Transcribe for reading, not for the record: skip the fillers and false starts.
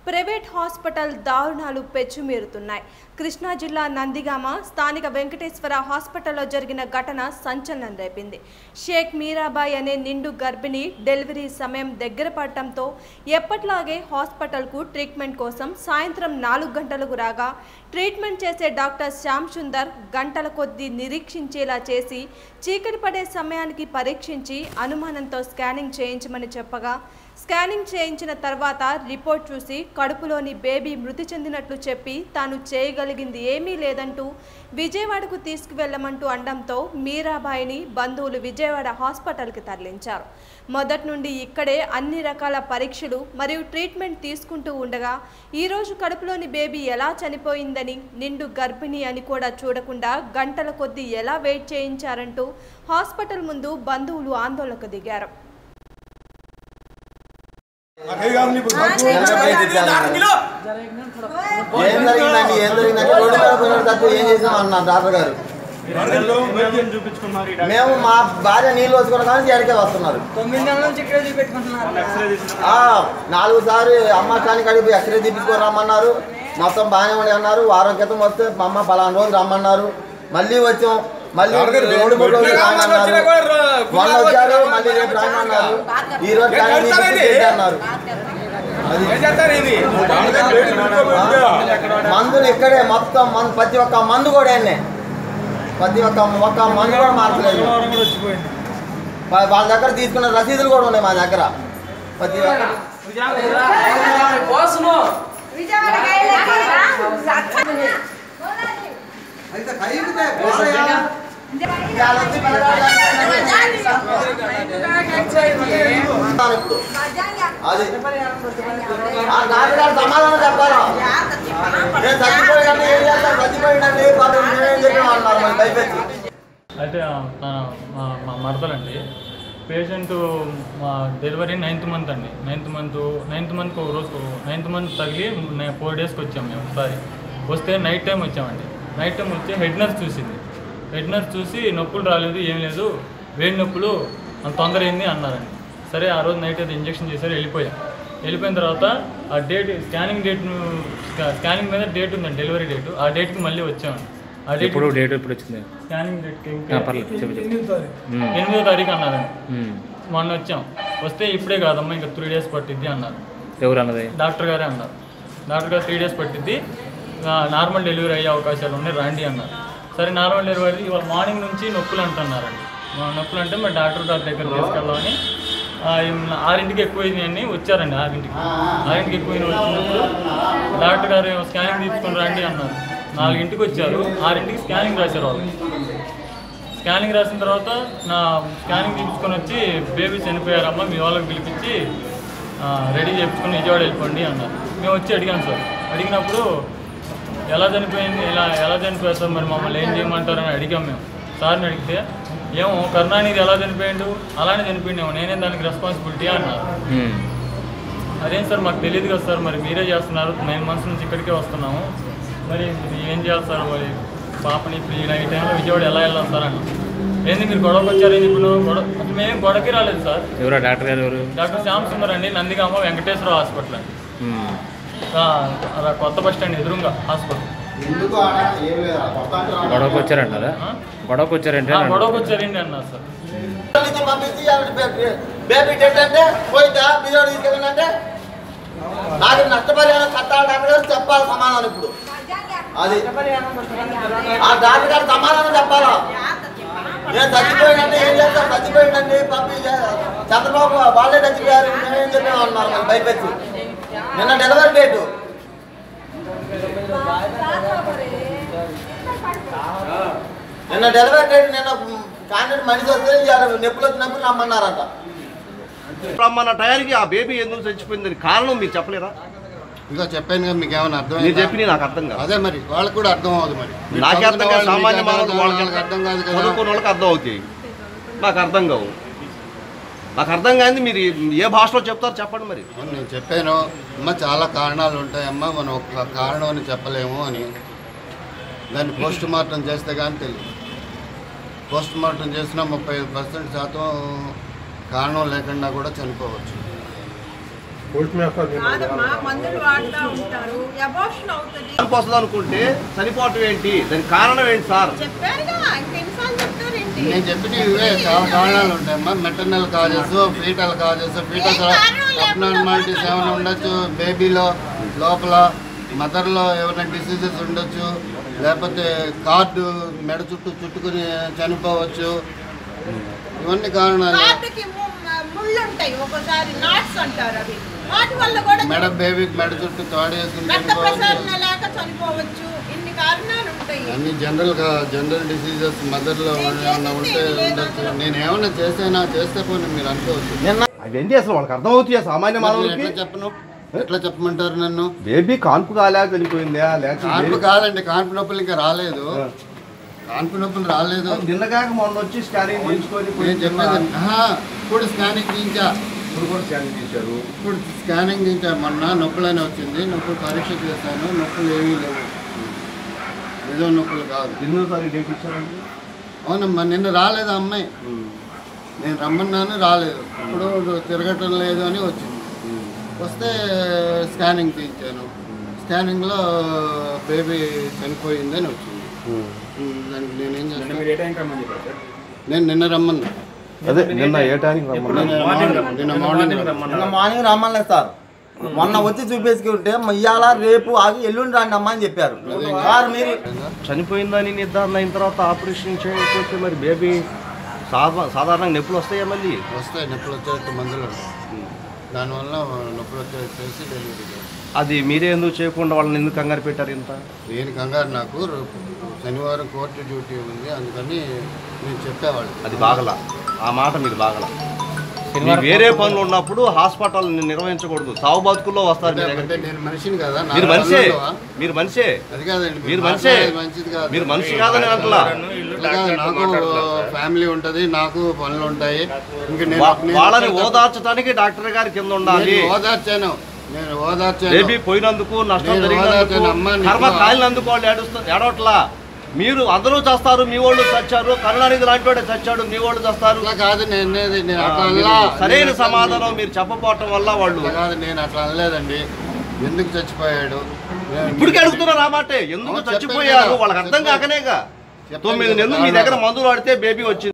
Private hospital దారుణాలు పెచ్చుమీరుతున్నాయి. కృష్ణా జిల్లా నందిగామ స్థానిక వెంకటేశ్వర హాస్పిటల్లో జరిగిన ఘటన సంచలనం రేపింది. షేక్ మీరాబాయ్ అనే నిండు గర్భిణి డెలివరీ సమయం దగ్గర పడటంతో ఎప్పట్లాగే హాస్పిటల్కు ట్రీట్మెంట్ కోసం సాయంత్రం 4 గంటలకు రాగా ట్రీట్మెంట్ చేసే డాక్టర్ శ్యామ్ సుందర్ గంటల కొద్దీ నిరీక్షించేలా చేసి చీకటి పడే సమయానికి పరీక్షించి అనుమానంతో స్కానింగ్ చేయించమని చెప్పగా స్కానింగ్ చేయించిన తర్వాత రిపోర్ట్ చూసి కడుపులోని బేబీ మృతి చెందినట్లు చెప్పి తాను చేయగలిగింది ఏమీ లేదంటూ విజయవాడకు తీసుకువెళ్లమంటూ అనడంతో మీరాబాయిని బంధువులు విజయవాడ హాస్పిటల్కి తరలించారు. మొదటి నుండి ఇక్కడే అన్ని రకాల పరీక్షలు మరియు ట్రీట్మెంట్ తీసుకుంటూ ఉండగా ఈరోజు కడుపులోని బేబీ ఎలా చనిపోయిందని, నిండు గర్భిణి అని కూడా చూడకుండా గంటల కొద్దీ ఎలా వెయిట్ చేయించారంటూ హాస్పిటల్ ముందు బంధువులు ఆందోళనకు దిగారు. మేము మా భార్య నీళ్ళు వచ్చుకున్న కానీ ఎక్కడికే వస్తున్నారు. 4 సార్లు అమ్మ కానీ కడిపి ఎక్స్రే తీపించుకొని రమ్మన్నారు. మొత్తం బాగానే ఉండి అన్నారు. వారం క్రితం వస్తే మా అమ్మ 1 రోజులు రమ్మన్నారు. మళ్ళీ వచ్చాం. మళ్ళీ 2-3 రోజులు రామన్నారు. మొన్న వచ్చారు. మళ్ళీ రేపు రామన్నారు. ఈ రోజు అన్నారు. మందులు ఇక్కడే మొత్తం ప్రతి ఒక్క మందు కూడా ప్రతి ఒక్క మందు కూడా మార్చలేదు. వాళ్ళ దగ్గర తీసుకున్న రసీదులు కూడా ఉన్నాయి మా దగ్గర. ప్రతి సమాధానం చెప్పాలా? నేను చచ్చిపోయినండి, ఏం చేస్తాను, చచ్చిపోయినండి అయితే మా మరదలండి పేషెంట్ మా డెలివరీ 9th మంత్ అండి. 9th మంత్కి ఒక రోజు 9th మంత్ తగిలి 4 డేస్కి వచ్చాము మేము. ఒకసారి వస్తే నైట్ టైం వచ్చామండి. నైట్ టైం వచ్చి హెడ్ నర్స్ చూసింది. హెడ్ నర్స్ చూసి నొప్పులు రాలేదు, ఏం లేదు, వేడి నొప్పులు అంత తొందర అయింది అన్నారండి. సరే ఆ రోజు నైట్ అయితే ఇంజక్షన్ చేశారు. వెళ్ళిపోయిన తర్వాత ఆ డేట్ స్కానింగ్ మీద డేట్ ఉందండి, డెలివరీ డేట్. ఆ డేట్కి మళ్ళీ వచ్చామండి. ఆ డేట్ ఎప్పుడు వచ్చింది? స్కానింగ్ డేట్కి 8వ తారీఖు అన్నారండి. మొన్న వచ్చాం. వస్తే ఇప్పుడే కాదమ్మా, ఇంకా 3 డేస్ పట్టిద్ది అన్నారు. ఎవరు అన్నది? డాక్టర్ గారే అన్నారు. డాక్టర్ గారు 3 డేస్ పట్టిద్ది, నార్మల్ డెలివరీ అయ్యే అవకాశాలు ఉన్నాయి, రండి అన్నారు. సరే నార్మల్ డెలివరీ ఇవాళ మార్నింగ్ నుంచి నొప్పులు అంటున్నారండి. నొప్పులు అంటే మరి డాక్టర్ గారి దగ్గర తీసుకెళ్ళామని 6ంటికి ఎక్కువైందని వచ్చారండి. 6ంటికి ఎక్కువైన వచ్చినప్పుడు డాక్టర్ గారు స్కానింగ్ తీసుకుని రండి అన్నారు. 4ంటికి వచ్చారు. 6ంటికి స్కానింగ్ రాశారు వాళ్ళు. స్కానింగ్ రాసిన తర్వాత నా స్కానింగ్ తీసుకొని వచ్చి బేబీ చనిపోయారమ్మా, మీ వాళ్ళకి పిలిపించి రెడీ చేయించుకొని విజయవాడ వెళ్ళిపోండి అన్నారు. మేము వచ్చి అడిగాం సార్. అడిగినప్పుడు ఎలా చనిపోయింది, ఎలా చనిపోయారు సార్, మరి మమ్మల్ని ఏం చేయమంటారని అడిగాం మేము. సార్ని అడిగితే ఏమో కరుణానిధి ఎలా చనిపోయాడు అలానే చనిపోయినాము, నేనే దానికి రెస్పాన్సిబిలిటీ అన్నారు. అదేం సార్ మాకు తెలియదు కదా సార్, మరి మీరే చేస్తున్నారు, 9 months నుంచి ఇక్కడికే వస్తున్నాము, మరి ఏం చేయాలి సార్, మరి పాపని ఇప్పుడు ఈ టైంలో విజయవాడ ఎలా వెళ్ళాలి సార్ అన్న. ఏంది మీరు గొడవకు వచ్చారని ఇప్పుడు అసలు మేము గొడవకి రాలేదు సార్. ఎవరు డాక్టర్ గారు? ఎవరు? డాక్టర్ శ్యామ్ సుందర్ అండి, నందిగామ వెంకటేశ్వర హాస్పిటల్ అండి, కొత్త బస్ స్టాండ్ ఎదురుగా హాస్పిటల్. గొడవకు వచ్చారంటారా? గొడవకు వచ్చారంటే గొడవకు వచ్చారండి అన్నారు సార్. నాకు నష్టపరిహారం కట్టాలి డాక్టర్ గారు చెప్పాలి సమాధానం. ఇప్పుడు అది ఆ డాక్టర్ గారు సమాధానం చెప్పాలా? నేను చచ్చిపోయినంటే ఏం చేస్తాను, చచ్చిపోయిందండి పంపి చంద్రబాబు వాళ్ళే చచ్చిపోయారు నేనేం చెప్పామన్నారు. మరి భయపెట్టి నిన్న డెలివరీ డేటు నిన్న క్యాండిడేట్ మనిషి వస్తే నొప్పులు వచ్చినప్పుడు రమ్మన్నారంట. మన టయానికి ఆ బేబీ ఎందుకు చచ్చిపోయిందని కారణం మీరు చెప్పలేరా? ఇంకా చెప్పాను కదా, మీకు ఏమైనా అర్థం? మీరు చెప్పి నాకు అర్థం కాదు. అదే మరి వాళ్ళకి కూడా అర్థం అవుతుంది. మరి నాకే అర్థం కాదు, సామాన్య మానవులకు అర్థం కాదు కదా, చదువుకున్న వాళ్ళకి అర్థం అవుతాయి, నాకు అర్థం కావు. నాకు అర్థం కాదు, మీరు ఏ భాషలో చెప్తారో చెప్పండి. మరి నేను చెప్పాను అమ్మ, చాలా కారణాలు ఉంటాయమ్మా, మనం ఒక కారణం అని చెప్పలేము అని. దాన్ని పోస్ట్ మార్టం చేస్తే కానీ తెలియదు. పోస్ట్ మార్టం చేసినా 35% కారణం లేకుండా కూడా చనిపోవచ్చు. మందులు వాడుతూ ఉంటారు, అబార్షన్ అవుతుంది వస్తుంది అనుకుంటే చనిపోవటం ఏంటి, దానికి కారణం ఏంటి సార్? చెప్పారుగా, ఇంకెన్నిసార్లు చెప్తారేంటి? నేను చెప్పిన ఇవే చాలా కారణాలు ఉంటాయమ్మా. Maternal causes, fetal causes, fetal abnormalities ఏమైనా ఉండొచ్చు, బేబీలో లోపల మదర్లో ఏమైనా డిసీజెస్ ఉండొచ్చు, లేకపోతే కార్డు మెడ చుట్టూ చుట్టుకుని చనిపోవచ్చు. ఇవన్నీ కారణాలు. ముళ్ళు ఉంటాయి, ఒకసారి నాట్స్ అంటారు, అవి వాటి వల్ల కూడా మెడ బేబీకి మెడ చుట్టూ తాడు వేసుకుని లేక చనిపోవచ్చు. ఇన్ని కారణాలు ఉంటాయి. అన్ని జనరల్ డిసీజెస్ మదర్లో ఏమైనా ఉంటే ఉండొచ్చు. నేను ఏమైనా చేస్తే పోనీ మీరు అనుకోవచ్చు. అవేంటి అసలు వాళ్ళకి అర్థమవుతాయి సామాన్య మానవులకి? ఎట్లా చెప్పమంటారు నన్ను? బేబీ కాన్పు కాలేక చనిపోయిందా? కాన్పు కాదండి, కాన్పు నొప్పులు ఇంకా రాలేదు. కాన్పు నొప్పులు రాలేదు. నిన్నగాక మొన్న వచ్చి స్కానింగ్ చేయించుకొని నేను చెప్పేది ఇప్పుడు స్కానింగ్ తీయించా. ఇప్పుడు కూడా స్కానింగ్ చేశారు. ఇప్పుడు స్కానింగ్ తీయించా. మొన్న నొప్పులని వచ్చింది, నొప్పులు పరీక్ష చేశాను, నొప్పులు ఏమీ లేవు, నిజం నొప్పులు కాదు. ఎన్నోసారి డేట్ ఇచ్చారండి? అవునమ్మా, నిన్న రాలేదు అమ్మాయి, నేను రమ్మన్నాను రాలేదు. ఇప్పుడు తిరగటం లేదు అని వచ్చింది. వస్తే స్కానింగ్ తీయించాను, స్కానింగ్లో బేబీ చనిపోయిందని వచ్చింది. దానికి నేనేం చేస్తాను? నేను నిన్న రమ్మన్నా. అదే నిన్న ఏ టైంకి నిన్న మార్నింగ్ రమ్మలేదు సార్. మొన్న వచ్చి చూపేసుకుంటే ఇవాళ రేపు ఆగి ఎల్లుండి రండి అమ్మా అని చెప్పారు సార్. మీరు చనిపోయిందని నిర్ధారణ అయిన తర్వాత ఆపరేషన్ చేయకపోతే మరి బేబీ సాధారణంగా నొప్పులు వస్తాయా? మళ్ళీ వస్తాయి, నొప్పులు వచ్చేట్టు మందులు ఉంటాయి, దానివల్ల నొప్పులు వచ్చేసి డెలివరీ చేస్తాను. అది మీరే ఎందుకు చేయకుండా వాళ్ళని ఎందుకు కంగారు పెట్టారు ఇంత? నేను కంగారు, నాకు శనివారం కోర్టు డ్యూటీ ఉంది, అందుకని నేను చెప్పేవాళ్ళు. అది బాగలా, ఆ మాట మీరు బాగలా. వేరే పనులు ఉన్నప్పుడు హాస్పిటల్ నిర్వహించకూడదు. సాగు బతుకుల్లో వస్తారు. నేను మనిషిని కదా, మీరు మనిషే, మీరు మనిషే, అది కాదండి, మీరు మనిషే, మంచిది కాదు, మీరు మనిషి కాదని అంటలా. నాకు ఫ్యామిలీ ఉంటుంది, నాకు పనులు ఉంటాయి. వాళ్ళని ఓదార్చడానికి డాక్టర్ గారి కింద ఉండాలి. ఓదార్చాను, నేను ఓదార్చాను. బేబీ పోయినందుకు, నష్టం జరిగినందుకు, కర్మ కాలినందుకు వాళ్ళు ఏడవట్లా. మీరు అందరూ చేస్తారు, మీ వాళ్ళు చచ్చారు, కరుణానిధి లాంటి వాడే చచ్చాడు, మీ వాళ్ళు చేస్తారు. కాదు, సరైన సమాధానం మీరు చెప్పపోవటం వల్ల వాళ్ళు కాదు, నేను అట్లా అనలేదండి. ఎందుకు చచ్చిపోయాడు ఇప్పటికీ అడుగుతున్నారు ఆ మాట. ఎందుకు చచ్చిపోయారు వాళ్ళకి అర్థం కాకనేగా. 9 నెలలు మీ దగ్గర మందులు వాడితే బేబీ వచ్చింది.